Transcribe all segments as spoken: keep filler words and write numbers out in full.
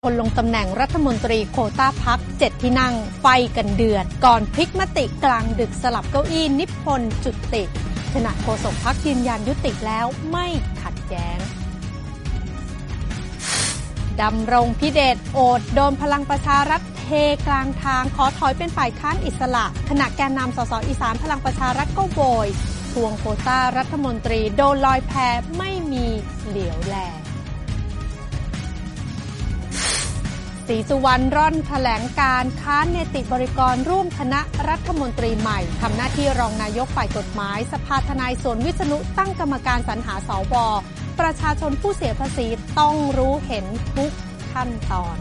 คนลงตำแหน่งรัฐมนตรีโควต้าพรรคเจ็ดที่นั่งไฟกันเดือดก่อนพลิกมติกลางดึกสลับเก้าอี้นิพนธ์จุติขณะโฆษกพรรคยืนยันยุติแล้วไม่ขัดแย้งดำรงพิเดชโอดโดนพลังประชารัฐเทกลางทางขอถอยเป็นฝ่ายค้านอิสระขณะแกนนำสสอีสานพลังประชารัฐก็โวยทวงโควต้ารัฐมนตรีโดนลอยแพไม่มีเหลียวแลศรีสุวรรณร่อนแถลงการค้านเนติบริกรร่วมคณะรัฐมนตรีใหม่ทำหน้าที่รองนายกฝ่ายกฎหมายสภาทนายสวนวิษณุตั้งกรรมการสรรหาสวประชาชนผู้เสียภาษีต้องรู้เห็นทุกขั้นตอน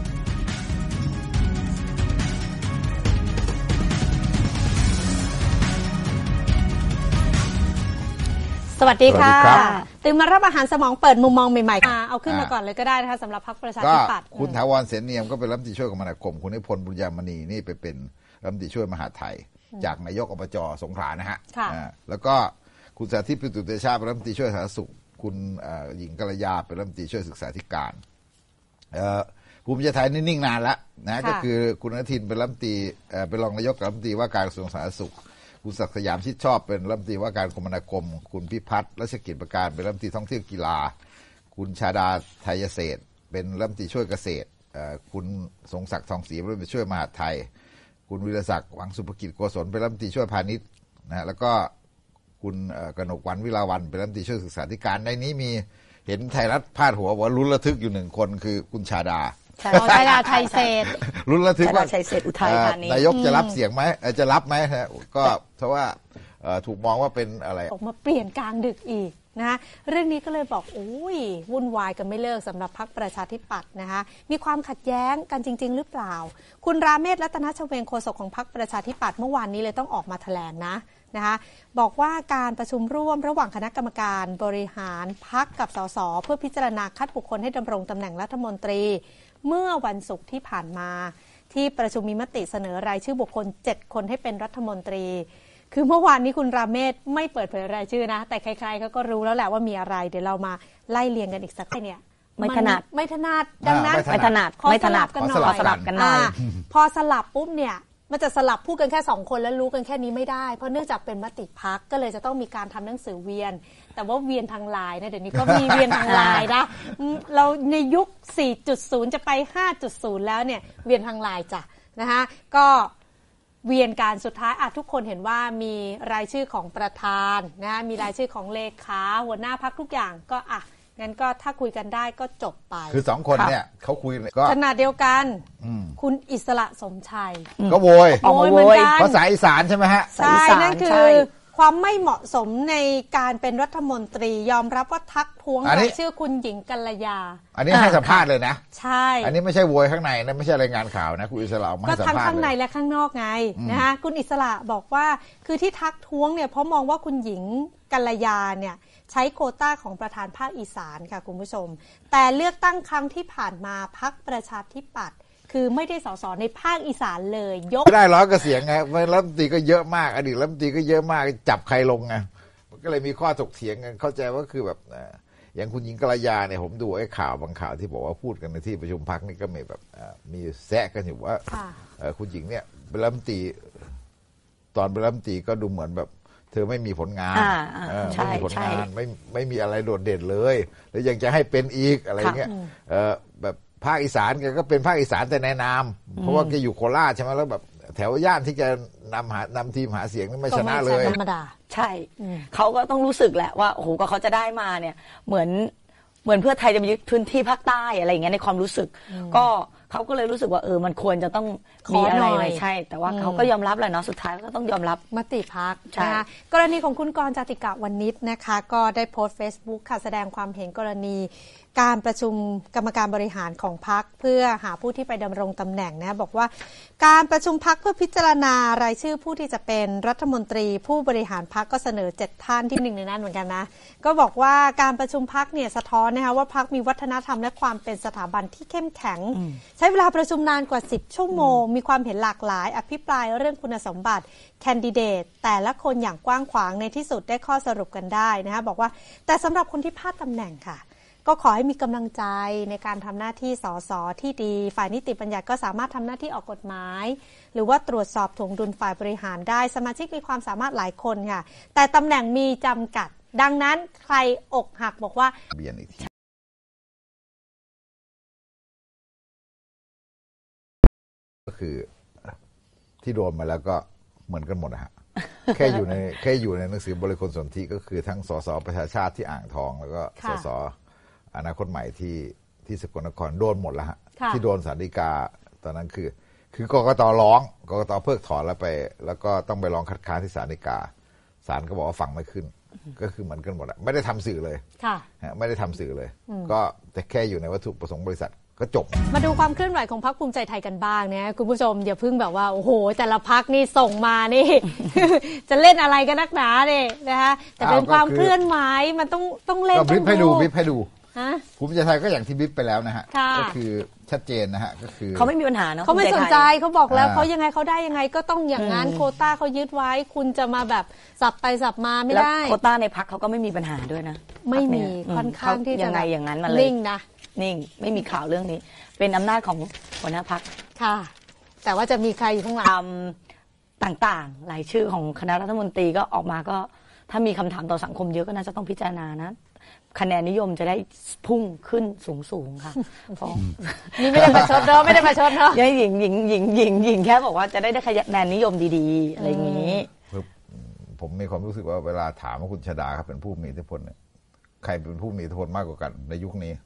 สวัสดีค่ะตื่นมารับอาหารสมองเปิดมุมมองใหม่ๆเอาขึ้นมาก่อนเลยก็ได้นะคะสำหรับพรรคประชาธิปัตย์คุณถาวรเสนเนียมก็เป็นรัฐมนตรีช่วยคมนาคมคุณนิพนธ์บุญญามณีนี่ไปเป็นรัฐมนตรีช่วยมหาดไทยจากนายกอบจสงขลานะฮะแล้วก็คุณสาธิตปิตุเตชะเป็นรัฐมนตรีช่วยสาธารณสุขคุณหญิงกัลยาเป็นรัฐมนตรีช่วยศึกษาธิการภูมิใจไทยนี่นิ่งนานแล้วนะก็คือคุณอนุทินเป็นรัฐมนตรีเป็นรองนายกรัฐมนตรีว่าการกระทรวงสาธารณสุขคุณศักดิ์สยามชิดชอบเป็นรัฐมนตรีว่าการคมนาคมคุณพิพัฒน์รัชกิจประการเป็นรัฐมนตรีท่องเที่ยวกีฬาคุณชาดาไทยเศรษฐ์เป็นรัฐมนตรีช่วยเกษตรคุณสงศักดิ์ทองศรีเป็นรัฐมนตรีช่วยมหาดไทยคุณวิรศักดิ์หวังสุภกิจโกศลเป็นรัฐมนตรีช่วยพาณิชย์นะแล้วก็คุณกนกวรรณวิลาวันเป็นรัฐมนตรีช่วยศึกษาธิการในนี้มีเห็นไทยรัฐพาดหัวว่าลุ้นระทึกอยู่หนึ่งคนคือคุณชาดาชาดาไทยเศรษฐ์ลุ้นระทึกว่านายกจะรับเสียงไหมจะรับไหมฮะก็เพราะว่าถูกมองว่าเป็นอะไรออกมาเปลี่ยนกลางดึกอีกนะเรื่องนี้ก็เลยบอกโอ้ยวุ่นวายกันไม่เลิกสำหรับพรรคประชาธิปัตย์นะคะมีความขัดแย้งกันจริงๆหรือเปล่าคุณราเมศรัตนชเวงโฆษกของพรรคประชาธิปัตย์เมื่อวานนี้เลยต้องออกมาแถลงนะนะคะบอกว่าการประชุมร่วมระหว่างคณะกรรมการบริหารพรรคกับสสเพื่อพิจารณาคัดบุคคลให้ดำรงตำแหน่งรัฐมนตรีเมื่อวันศุกร์ที่ผ่านมาที่ประชุมมีมติเสนอรายชื่อบุคคลเจ็ดคนให้เป็นรัฐมนตรีคือเมื่อวานนี้คุณราเมศไม่เปิดเผยรายชื่อนะแต่ใครๆเขาก็รู้แล้วแหละว่ามีอะไรเดี๋ยวเรามาไล่เรียงกันอีกสักเนี่ยไม่ถนัดไม่ถนัดดังนั้นไม่ถนัดไม่ถนัดกันหน่อยสลับกันหน่อยพอสลับปุ๊บเนี่ยมันจะสลับพูดกันแค่สองคนแล้วรู้กันแค่นี้ไม่ได้เพราะเนื่องจากเป็นมติพรรคก็เลยจะต้องมีการทำหนังสือเวียนแต่ว่าเวียนทางไลน์นะเดี๋ยวนี้ก็มีเวียนทางไลน์นะเราในยุค สี่จุดศูนย์ จะไป ห้าจุดศูนย์ แล้วเนี่ยเวียนทางไลน์จ้ะนะคะก็เวียนการสุดท้ายอ่ะทุกคนเห็นว่ามีรายชื่อของประธานนะมีรายชื่อของเลขาหัวหน้าพรรคทุกอย่างก็อ่ะงั้นก็ถ้าคุยกันได้ก็จบไปคือสองคนเนี่ยเขาคุยก็ขนาดเดียวกันคุณอิสระสมชัยก็โวยโวยเหมือนกันภาษาอีสานใช่ไหมฮะใช่นั่นคือความไม่เหมาะสมในการเป็นรัฐมนตรียอมรับว่าทักท้วงรายชื่อคุณหญิงกัลยาอันนี้ให้สัมภาษณ์เลยนะใช่อันนี้ไม่ใช่โวยข้างในนะไม่ใช่รายงานข่าวนะคุณอิสระมาให้สัมภาษณ์ก็ทั้งข้างในและข้างนอกไงนะคะคุณอิสระบอกว่าคือที่ทักท้วงเนี่ยเพราะมองว่าคุณหญิงกัลยาเนี่ยใช้โควต้าของประธานภาคอีสานค่ะคุณผู้ชมแต่เลือกตั้งครั้งที่ผ่านมาพรรคประชาธิปัตย์คือไม่ได้สสในภาคอีสานเลยยกไม่ได้ร้อยกระเสียงไงรัฐมนตรีก็เยอะมากอดีตรัฐมนตรีก็เยอะมากจับใครลงไงมันก็เลยมีข้อถกเถียงกันเข้าใจว่าคือแบบอย่างคุณหญิงกัลยาเนี่ยผมดูไอ้ข่าวบางข่าวที่บอกว่าพูดกันในที่ประชุมพรรคนี่ก็มีแบบมีแซะกันอยู่ว่าคุณหญิงเนี่ยเป็นรัฐมนตรีตอนเป็นรัฐมนตรีก็ดูเหมือนแบบเธอไม่มีผลงานไม่มีผลงานไม่ไม่มีอะไรโดดเด่นเลยแล้วยังจะให้เป็นอีกอะไรเงี้ยแบบภาคอีสานแกก็เป็นภาคอีสานแต่ในนามเพราะว่าแกอยู่โคราชใช่ไหมแล้วแบบแถวย่านที่แกนำหานำทีมหาเสียงนี่ไม่ชนะเลยธรรมดาใช่เขาก็ต้องรู้สึกแหละว่าโอ้โหก็เขาจะได้มาเนี่ยเหมือนเหมือนเพื่อไทยจะมายึดพื้นที่ภาคใต้อะไรอย่างเงี้ยในความรู้สึกก็เขาก็เลยรู้สึกว่าเออมันควรจะต้องมีอะไรใช่แต่ว่าเขาก็ยอมรับแหละเนาะสุดท้ายก็ต้องยอมรับมติพรรคนะคะกรณีของคุณกรณ์ จาติกะวณิชนะคะก็ได้โพสต์ Facebook ค่ะแสดงความเห็นกรณีการประชุมกรรมการบริหารของพรรคเพื่อหาผู้ที่ไปดำรงตำแหน่งนะบอกว่าการประชุมพรรคเพื่อพิจารณารายชื่อผู้ที่จะเป็นรัฐมนตรีผู้บริหารพรรคก็เสนอเจ็ดท่านที่หนึ่งในนั้นเหมือนกันนะก็บอกว่าการประชุมพรรคเนี่ยสะท้อนนะคะว่าพรรคมีวัฒนธรรมและความเป็นสถาบันที่เข้มแข็งใช้เวลาประชุมนานกว่าสิบชั่วโมงมีความเห็นหลากหลายอภิปรายเรื่องคุณสมบัติแคนดิเดตแต่ละคนอย่างกว้างขวางในที่สุดได้ข้อสรุปกันได้นะคะบอกว่าแต่สำหรับคนที่พลาดตำแหน่งค่ะก็ขอให้มีกำลังใจในการทำหน้าที่สสที่ดีฝ่ายนิติบัญญัติก็สามารถทำหน้าที่ออกกฎหมายหรือว่าตรวจสอบถ่วงดุลฝ่ายบริหารได้สมาชิกมีความสามารถหลายคนค่ะแต่ตำแหน่งมีจำกัดดังนั้นใครอกหักบอกว่าเบียนอีกทีก็คือที่โดนมาแล้วก็เหมือนกันหมดนะฮะ แค่อยู่ในแค่อยู่ในหนังสือบริคลสนธิก็คือทั้งสสประชาชาติที่อ่างทองแล้วก็สสอนาคตใหม่ที่ที่สกลนครโดนหมดแล้วฮะที่โดนศาลฎีกาตอนนั้นคือคือกกตร้องกกตเพิกถอนแล้วไปแล้วก็ต้องไปร้องคัดค้านที่ศาลฎีกาศาลก็บอกว่าฟังไม่ขึ้นก็คือเหมือนกันหมดไม่ได้ทำสื่อเลยไม่ได้ทำสื่อเลยก็แต่แค่อยู่ในวัตถุประสงค์บริษัทก็จบมาดูความเคลื่อนไหวของพรรคภูมิใจไทยกันบ้างเนี่ยคุณผู้ชมอย่าเพิ่งแบบว่าโอ้โหแต่ละพรรคนี่ส่งมานี่ จะเล่นอะไรกันนักหนาเนี่ยนะคะแต่เป็นความเคลื่อนไหวมันต้องต้องเล่นต้องดูให้ดูบิ๊บให้ดูภูมิใจไทยก็อย่างที่บิ๊บไปแล้วนะฮะก็คือชัดเจนนะฮะก็คือเขาไม่มีปัญหาเนาะเขาไม่สนใจเขาบอกแล้วเขายังไงเขาได้ยังไงก็ต้องอย่างนั้นโควต้าเขายึดไว้คุณจะมาแบบสับไปสับมาไม่ได้โควต้าในพรรคเขาก็ไม่มีปัญหาด้วยนะไม่มีค่อนข้างที่จะยังไงอย่างนั้นมาเลยนิ่งนะนิ่งไม่มีข่าวเรื่องนี้เป็นอำนาจของหัวหน้าพรรคค่ะแต่ว่าจะมีใครอยู่ข้างหลังต่างๆหลายชื่อของคณะรัฐมนตรีก็ออกมาก็ถ้ามีคำถามต่อสังคมเยอะก็น่าจะต้องพิจารณานะคะแนนนิยมจะได้พุ่งขึ้นสูงๆค่ะนี่ไม่ได้ประชดเนาะไม่ได้ประชดเนาะยังหญิงหญิงหญิงหญิงหญิงแค่บอกว่าจะได้ได้คะแนนนิยมดีๆอะไรอย่างนี้ผมมีความรู้สึกว่าเวลาถามว่าคุณชฎาครับเป็นผู้มีอิทธิพลเนี่ยใครเป็นผู้มีอิทธิพลมากกว่ากันในยุคนี้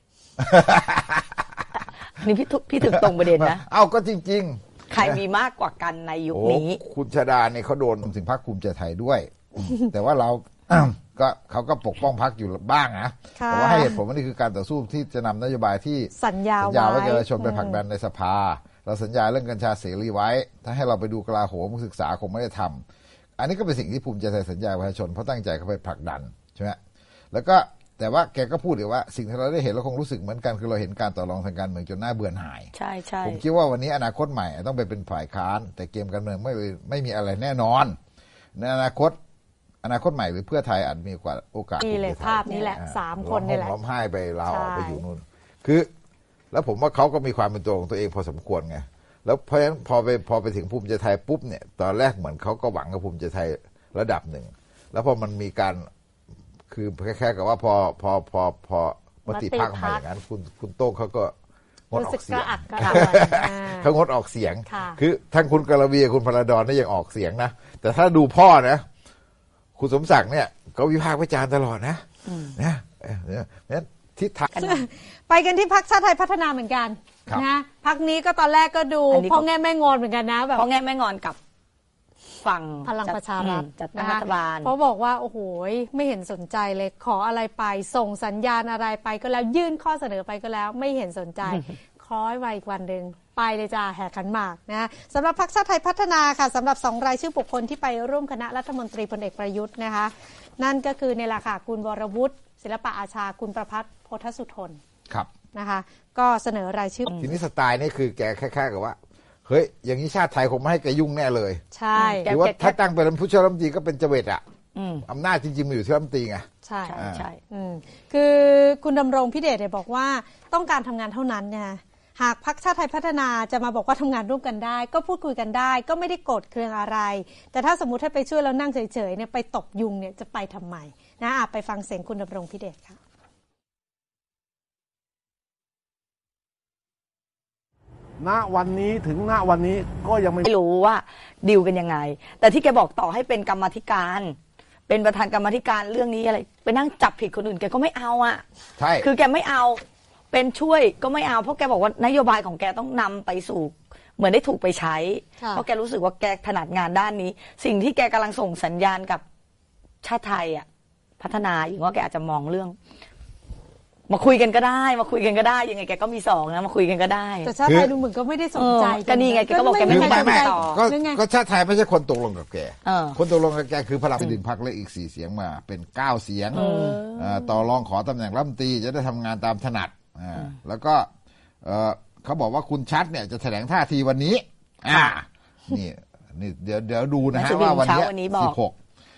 นี่พี่พี่ถึงตรงประเด็นนะเอ้าก็จริงๆใครมีมากกว่ากันในยุคนี้คุณชฎาเนี่ยเขาโดนถึงพรรคภูมิใจไทยด้วยแต่ว่าเราก็เขาก็ปกป้องพรรคอยู่บ้างนะแต่ว่าให้เหตุผลว่านี่คือการต่อสู้ที่จะนำนโยบายที่สัญญาไว้กับประชาชนไปผลักดันในสภาเราสัญญาเรื่องกัญชาเสรีไว้ถ้าให้เราไปดูกลาโหมศึกษาคงไม่ได้ทำอันนี้ก็เป็นสิ่งที่ภูมิใจไทยสัญญาประชาชนเพราะตั้งใจเขาไปผลักดันใช่ไหมแล้วก็แต่ว่าแกก็พูดอีกว่าสิ่งที่เราได้เห็นเราคงรู้สึกเหมือนกันคือเราเห็นการต่อรองทางการเมืองจนหน้าเบื่อหน่ายใช่ใช่ผมคิดว่าวันนี้อนาคตใหม่ต้องไปเป็นฝ่ายค้านแต่เกมการเมืองไม่ไม่มีอะไรแน่นอนในอนาคตอนาคตใหม่หรือเพื่อไทยอาจมีกว่าโอกาสนี่เลยภาพนี้แหละสามคนนี่แหละร้องไห้ไปลาออกไปอยู่นู่นคือแล้วผมว่าเขาก็มีความเป็นตัวของตัวเองพอสมควรไงแล้วเพราะฉะนั้นพอไปพอไปถึงภูมิใจไทยปุ๊บเนี่ยตอนแรกเหมือนเขาก็หวังกับภูมิใจไทยระดับหนึ่งแล้วพอมันมีการคือแค่ๆกับว่าพอพอพอพอมติพรรคมาอย่างนั้นคุณคุณโต้งเขาก็งดออกเสียงเขางดออกเสียงคือทั้งคุณกรวีคุณพลดรนี่ยังออกเสียงนะแต่ถ้าดูพ่อนะคุณสมศักดิ์เนี่ยก็วิพากษ์วิจารณ์ตลอดนะนะเนี่ยทิศทางไปกันที่พรรคชาติไทยพัฒนาเหมือนกันนะพรรคนี้ก็ตอนแรกก็ดูพ่อแง่แม่งอนเหมือนกันนะแบบพ่อแง่แม่งอนกับฝั่งพลังประชารัฐจัดตั้งรัฐบาลเพราะบอกว่าโอ้โหไม่เห็นสนใจเลยขออะไรไปส่งสัญญาณอะไรไปก็แล้วยื่นข้อเสนอไปก็แล้วไม่เห็นสนใจคล้อยไว้อีกวันหนึ่งไปเลยจ้าแห่ขันหมากนะสำหรับพรรคชาติไทยพัฒนาค่ะสำหรับสองรายชื่อบุคคลที่ไปร่วมคณะรัฐมนตรีพลเอกประยุทธ์นะคะนั่นก็คือในราคาคุณวรวุฒิศิลปะอาชาคุณประภัสโพธสุทนครับนะคะก็เสนอรายชื่อทีนี้สไตล์นี่คือแกแค่ๆกับว่าเฮ้ยอย่างนี้ชาติไทยคงไม่ให้แกยุ่งแน่เลยใช่หรือว่าถ้าตั้งเป็นผู้ช่วยรัฐมนตรีก็เป็นเจเวตอ่ะอำนาจจริงๆมันอยู่ที่รัฐมนตรีไงใช่ใช่คือคุณดำรงพิเดชเนี่ยบอกว่าต้องการทำงานเท่านั้นเนี่ยหากพรรคชาติไทยพัฒนาจะมาบอกว่าทำงานร่วมกันได้ก็พูดคุยกันได้ก็ไม่ได้โกรธเคืองอะไรแต่ถ้าสมมุติให้ไปช่วยแล้วนั่งเฉยๆเนี่ยไปตบยุงเนี่ยจะไปทำไมนะอ่ะไปฟังเสียงคุณดำรงพิเดชค่ะณวันนี้ถึงณวันนี้ก็ยังไม่รู้ว่าดีลกันยังไงแต่ที่แกบอกต่อให้เป็นกรรมาธิการเป็นประธานกรรมาธิการเรื่องนี้อะไรไปนั่งจับผิดคนอื่นแกก็ไม่เอาอ่ะใช่คือแกไม่เอาเป็นช่วยก็ไม่เอาเพราะแกบอกว่านโยบายของแกต้องนำไปสู่เหมือนได้ถูกไปใช้เพราะแกรู้สึกว่าแกถนัดงานด้านนี้สิ่งที่แกกำลังส่งสัญญาณกับชาติไทยอ่ะพัฒนาอย่างว่าแกอาจจะมองเรื่องมาคุยกันก็ได้มาคุยกันก็ได้ยังไงแกก็มีสองนะมาคุยกันก็ได้แต่ชาติไทยดูเหมือนก็ไม่ได้สนใจก็นี่ไงแกก็บอกแกไม่ได้สนใจก็ชาติไทยไม่ใช่คนตกลงกับแกคนตกลงกับแกคือพลังดึงพรรคและอีกสี่เสียงมาเป็นเก้าเสียงต่อรองขอตำแหน่งรัฐมนตรีจะได้ทำงานตามถนัดแล้วก็เขาบอกว่าคุณชัดเนี่ยจะแถลงท่าทีวันนี้อ่านี่นี่เดี๋ยวเดี๋ยวดูนะฮะว่าวันนี้สิบหก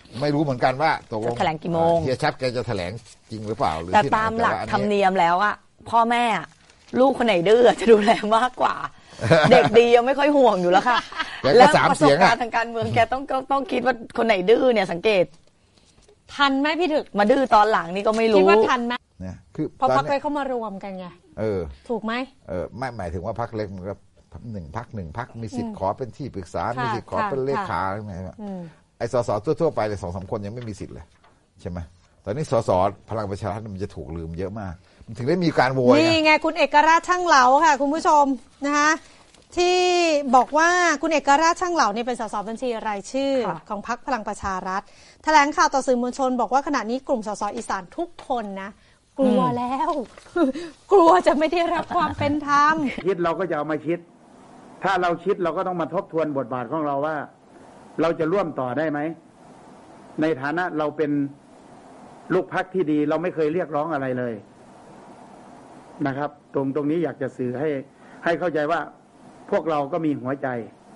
ไม่รู้เหมือนกันว่าตกลงจะแถลงกี่โมงเฮียชัดแกจะแถลงจริงหรือเปล่าหรือแต่ที่ไหนตามหลักแต่ว่าอันธรรมนี้เนียมแล้วอะพ่อแม่อะลูกคนไหนดื้อจะดูแลมากกว่า เด็กดียังไม่ค่อยห่วงอยู่แล้วค่ะแกก็แล้วสามประสเสีบยงการอะณ์ทางการเมืองแกต้องต้องต้องคิดว่าคนไหนดื้อเนี่ยสังเกตทันไหมพี่ถึกมาดื้อตอนหลังนี่ก็ไม่คิดรู้ว่าทันไหมเนี่ยคือเพราะตอนพักเนี้เล็ยกเข้ามารวมกันไงเออถูกไหมเออไม่หมายถึงว่าพักเล็กมันก็หนึ่งพักหนึ่งพักมีสิทธิ์ขอเป็นที่ปรึกษาค่ะมีสิทธิ์ขอเป็นค่ะเลขาอะไรไงอืมไอ้สสทั่วๆไปเลยสองสามคนยังไม่มีสิทธิ์เลยใช่ไหมตอนนี้สสพลังประชารัฐมันจะถูกลืมเยอะมากมันถึงได้มีการโวยนี่ไงไงคุณเอกราชช่างเหลาค่ะ คุณผู้ชมนะคะที่บอกว่าคุณเอกราชช่างเหลาเนี่ยเป็นสสบัญชีรายชื่อค่ะของพรรคพลังประชารัฐแถลงข่าวต่อสื่อมวลชน บอกว่าขณะนี้กลุ่มสสอีสานทุกคนนะกลัวแล้ว กลัวจะไม่ได้รับความเป็นธรรมคิดเราก็จะเอามาคิด ถ้าเราคิดเราก็ต้องมาทบทวนบทบาทของเราว่า เราจะร่วมต่อได้ไหม ในฐานะเราเป็นลูกพรรคที่ดี เราไม่เคยเรียกร้องอะไรเลยนะครับ ตรงตรงนี้อยากจะสื่อให้ให้เข้าใจว่าพวกเราก็มีหัวใจ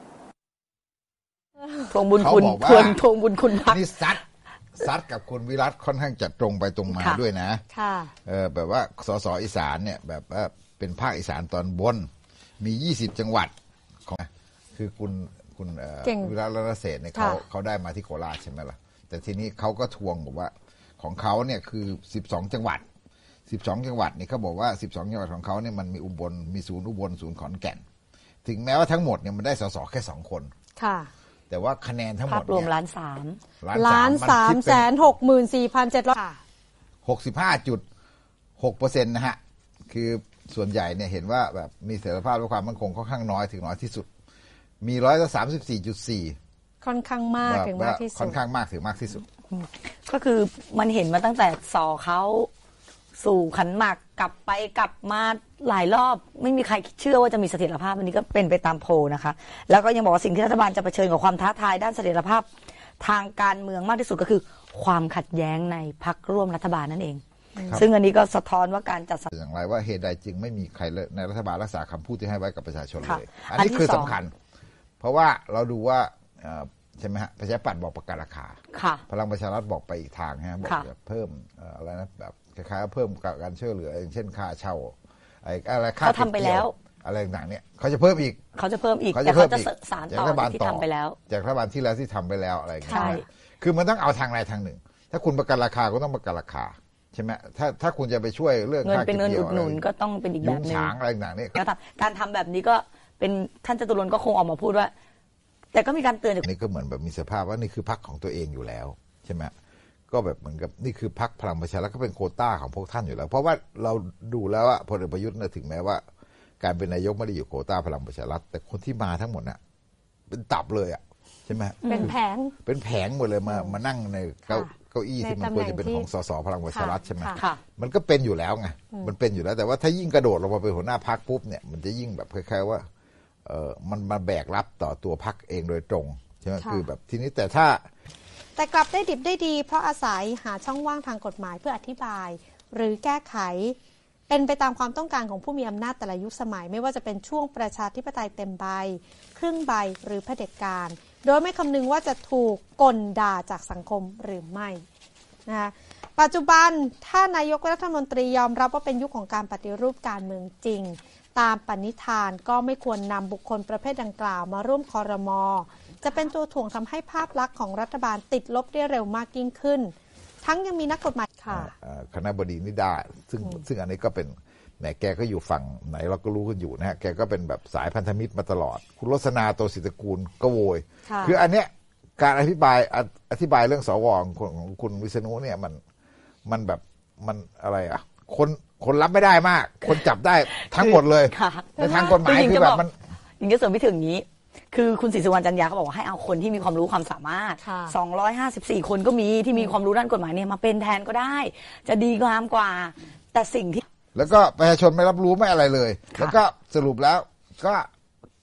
ทวงบุญคุณเขาบอกว่าทวงทวงบุญคุณพักนี่ซัดซัดกับคุณวิรัตค่อนข้างจะตรงไปตรงมาค่ะด้วยนะค่ะเออแบบว่าสสอีสานเนี่ยแบบว่าเป็นภาคอีสานตอนบนมียี่สิบจังหวัดของคือคุณคุณเอ่อเก่งวิรัตรัตนเศรษฐ์เนี่ยเขาค่ะเขาได้มาที่โคราชใช่ไหมล่ะแต่ทีนี้เขาก็ทวงบอกว่าของเขาเนี่ยคือสิบสองจังหวัดสิบสองจังหวัดนี่เขาบอกว่าสิบสองจังหวัดของเขาเนี่ยมันมีอุบลมีศูนย์อุบลศูนย์ขอนแก่น ถึงแม้ว่าทั้งหมดเนี่ยมันได้สสแค่สองคนค่ะแต่ว่าคะแนนทั้งหภาม พดรวมเนี่ยล้านสามล้านสามแสนหกหมื่นสี่พันเจ็ดร้อยค่ะหกสิบห้าจุดหกเปอร์เซ็นต์นะฮะคือส่วนใหญ่เนี่ยเห็นว่าแบบมีเสถียรภาพและความมั่นคงค่อนข้างน้อยถึงน้อยที่สุด มีร้อยละสามสิบสี่จุดสี่ค่อนข้างมากถึงมากที่สุค่อดนข้างมากถึงมากที่สุดก็คือมันเห็นมาตั้งแต่สอเขาสู่ขันหมากกลับไปกลับมาหลายรอบไม่มีใครเชื่อว่าจะมีเสถียรภาพอันนี้ก็เป็นไปตามโพลนะคะแล้วก็ยังบอกว่าสิ่งที่รัฐบาลจะเผชิญกับความท้าทายด้านเสถียรภาพทางการเมืองมากที่สุดก็คือความขัดแย้งในพรรคร่วมรัฐบาลนั่นเองครับซึ่งอันนี้ก็สะท้อนว่าการจัดสรรอย่างไรว่าเหตุใดจึงไม่มีใครในรัฐบาลรักษาคำพูดที่ให้ไว้กับประชาชนค่ะเลยอัอันนที่นี้คือสองสำคัญ เพราะว่าเราดูว่าเอ่อใช่ไหมฮะประชาธิปัตย์บอกประกันราคาค่ะพลังประชารัฐบอกไปอีกทางฮะบอกค่ะจะเพิ่มเอ่ออะไรนะแบบคล้ายๆเพิ่มการช่วยเหลืออย่างเช่นค่าเช่าไอ้อะไรค่าเขาทำไปแล้วเก็บเกี่ยวอะไรต่างๆเนี่ยเขาจะเพิ่มอีกเขาจะเพิ่มอีกเขาแต่จะเพิ่เขามจะอีกสารจากต่อรัฐบาลที่ต่อทำไปแล้วจากรัฐบาลที่แล้วที่ทำไปแล้วอะไรอย่างเงี้ยใช่คือมันต้องเอาทางใดทางหนึ่ง ถ้าคุณประกันราคาก็ต้องประกันราคาใช่ไหมถ้าถ้าคุณจะไปช่วยเรื่องเงินค่าเป็นเงินก็บอุกี่ยวดหนุนอะไรก็ต้องเป็นอีกแบยุ้บงหนึงฉางอะไรต่างๆเนี่ยแล้วทำการทำแบบนี้ก็เป็นท่านจตุรนต์ก็คงออกมาพูดว่า แต่ก็มีการเตือนจากอันนี้ก็เหมือนแบบมีสภาพว่านี่คือพรรคของตัวเองอยู่แล้วใช่ไหมก็แบบเหมือนกับนี่คือพรรคพลังประชารัฐก็เป็นโควต้าของพวกท่านอยู่แล้ว เพราะว่าเราดูแล้วว่าพลเอกประยุทธ์นะถึงแม้ว่า การเป็นนายกไม่ได้อยู่โควต้าพลังประชารัฐแต่คนที่มาทั้งหมดน่ะเป็นตับเลยอ่ะใช่ไหมเป็นแผงเป็นแผงหมดเลยมามานั่งในเก้าค่ะเก้าอี้ที่มันควรจะเป็นของสสพลังประชารัฐใช่ไหมค่ะค่ะมันก็เป็นอยู่แล้วไง มันเป็นอยู่แล้ว แต่ว่าถ้ายิ่งกระโดดลงมาเป็นหัวหน้าพักปุ๊บเนี่ย มันจะยิ่งแบบคล้ายๆว่า เออมันมาแบกรับต่อตัวพักเองโดยตรงใช่ไหมค่ะคือแบบทีนี้แต่ถ้าแต่กลับได้ดิบได้ดีเพราะอาศัยหาช่องว่างทางกฎหมายเพื่ออธิบาย หรือแก้ไข เป็นไปตามความต้องการของผู้มีอำนาจแต่ละยุคสมัย ไม่ว่าจะเป็นช่วงประชาธิปไตยเต็มใบ ครึ่งใบหรือเผด็จการ โดยไม่คำนึงว่าจะถูกกลด่าจากสังคมหรือไม่นะคะปัจจุบันถ้านายกรัฐมนตรียอมรับว่าเป็นยุคของการปฏิรูปการเมืองจริง ตามปณิธานก็ไม่ควรนำบุคคลประเภทดังกล่าวมาร่วมครม.จะเป็นตัวถ่วงทำให้ภาพลักษณ์ของรัฐบาลติดลบได้เร็วมากยิ่งขึ้น ทั้งยังมีนักกฎหมายค่ะเอ่อคณะบดีนิด้าซึ่งซึ่งอันนี้ก็เป็นแหมแกก็อยู่ฝั่งไหนเราก็รู้กันอยู่นะฮะแกก็เป็นแบบสายพันธมิตรมาตลอด คุณรสนาโตศิตกูลก็โวยค่ะคืออันเนี้ยการอธิบายออธิบายเรื่องสวของคุณของคุณวิษณุเนี่ยมันมันแบบมันอะไรอ่ะ คนคนรับไม่ได้มาก คนจับได้ทั้งหมดเลยค่ะในทางกฎหมายคือแบบมันหญิงจะเสริมไปถึงนี้ คือคุณศรีสุวรรณจันยาเขาบอกว่าให้เอาคนที่มีความรู้ความสามารถค่ะสองร้อยห้าสิบสี่คนก็มีที่มีความรู้ด้านกฎหมายเนี่ยมาเป็นแทนก็ได้ จะดีงามกว่า แต่สิ่งที่แล้วก็ประชาชนไม่รับรู้ไม่อะไรเลยค่ะแล้วก็สรุปแล้วก็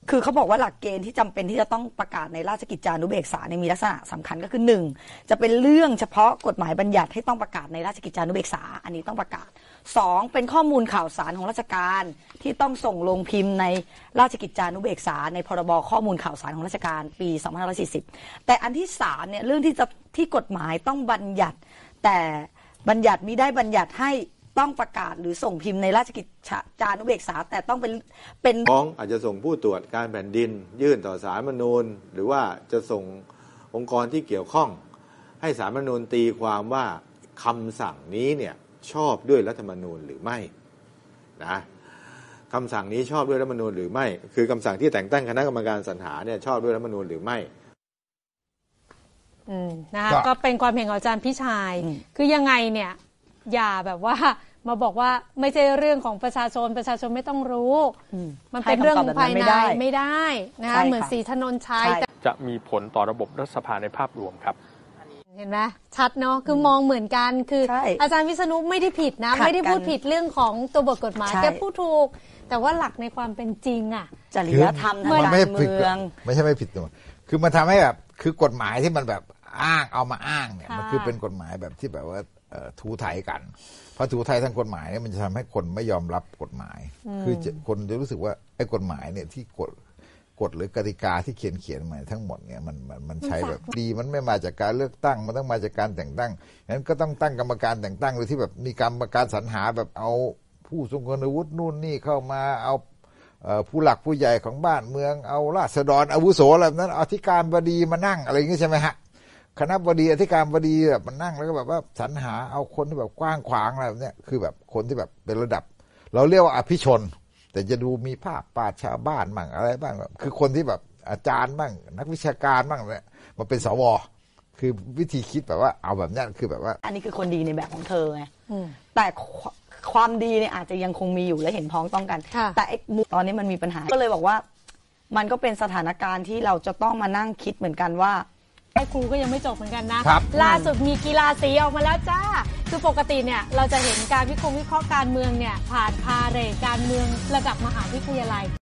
คือเขาบอกว่าหลักเกณฑ์ที่จำเป็นที่จะต้องประกาศในราชกิจจานุเบกษาเนี่ยมีลักษณะสำคัญก็คือหนึ่งจะเป็นเรื่องเฉพาะกฎหมายบัญญัติให้ต้องประกาศในราชกิจจานุเบกษาอันนี้ต้องประกาศสองเป็นข้อมูลข่าวสารของราชการที่ต้องส่งลงพิมพ์ในราชกิจจานุเบกษาในพรบข้อมูลข่าวสารของราชการปีสองพันห้าร้อยสี่สิบแต่อันที่สามเนี่ยเรื่องที่จะที่กฎหมายต้องบัญญัติแต่บัญญัติมิได้บัญญัติให้ต้องประกาศหรือส่งพิมพ์ในราชกิจจานุเบกษาแต่ต้องเป็นเป็นฟ้องอาจจะส่งผู้ตรวจการแผ่นดินยื่นต่อศาลรัฐธรรมนูญหรือว่าจะส่งองค์กรที่เกี่ยวข้องให้ศาลรัฐธรรมนูญตีความว่าคำสั่งนี้เนี่ยชอบด้วยรัฐธรรมนูญหรือไม่นะคำสั่งนี้ชอบด้วยรัฐธรรมนูญหรือไม่คือคำสั่งที่แต่งตั้งคณะกรรมการสรรหาเนี่ยชอบด้วยรัฐธรรมนูญหรือไม่อืมนะคะก็เป็นความเห็นของอาจารย์พิชัยคือยังไงเนี่ยอย่าแบบว่ามาบอกว่าไม่ใช่เรื่องของประชาชนประชาชนไม่ต้องรู้มันเป็นเรื่องภายในไม่ได้นะคะเหมือนศรีถนนชัยจะมีผลต่อระบบรัฐสภาในภาพรวมครับเห็นไหมชัดเนาะคือมองเหมือนกันคืออาจารย์วิษณุไม่ได้ผิดนะไม่ได้พูดผิดเรื่องของตัวบทกฎหมายแกพูดถูกแต่ว่าหลักในความเป็นจริงอ่ะจริยธรรมทางการเมืองไม่ใช่ไม่ผิดตัวคือมันทำให้แบบคือกฎหมายที่มันแบบอ้างเอามาอ้างเนี่ยมันคือเป็นกฎหมายแบบที่แบบว่าถูไถกันเพราะถูไถทางกฎหมายเนี่ยมันจะทำให้คนไม่ยอมรับกฎหมายคือคนจะรู้สึกว่าไอ้กฎหมายเนี่ยที่กฎกฎหรือกติกาที่เขียนเขียนมาทั้งหมดเนี่ยมันมันมันใช้แบบดีมันไม่มาจากการเลือกตั้งมันต้องมาจากการแต่งตั้งงั้นก็ต้องตั้งกรรมการแต่งตั้งโดยที่แบบมีกรรมการสรรหาแบบเอาผู้ทรงคุณวุฒินู่นนี่เข้ามาเอาผู้หลักผู้ใหญ่ของบ้านเมืองเอาราษฎรอาวุโสอะไรแบบนั้นอธิการบดีมานั่งอะไรอย่างนี้ใช่ไหมฮะคณะบดีอธิการบดีแบบมันนั่งแล้วก็แบบว่าสรรหาเอาคนที่แบบกว้างขวางอะไรแบบนี้คือแบบคนที่แบบเป็นระดับเราเรียกว่าอภิชนแต่จะดูมีภาพปราชญ์ชาวบ้านบ้างอะไรบ้างคือคนที่แบบอาจารย์บ้างนักวิชาการบ้างเนี่ยมาเป็นสวคือวิธีคิดแบบว่าเอาแบบนี้คือแบบว่าอันนี้คือคนดีในแบบของเธอไงแต่ความดีเนี่ยอาจจะยังคงมีอยู่และเห็นพ้องต้องกันแต่ไอ้ตอนนี้มันมีปัญหาก็เลยบอกว่ามันก็เป็นสถานการณ์ที่เราจะต้องมานั่งคิดเหมือนกันว่าไอ้ครูก็ยังไม่จบเหมือนกันนะล่าสุดมีกีฬาสีออกมาแล้วจ้าคือปกติเนี่ยเราจะเห็นการวิเคราะห์วิเคราะห์การเมืองเนี่ยผ่านพาเหรดการเมืองระดับมหาวิทยาลัย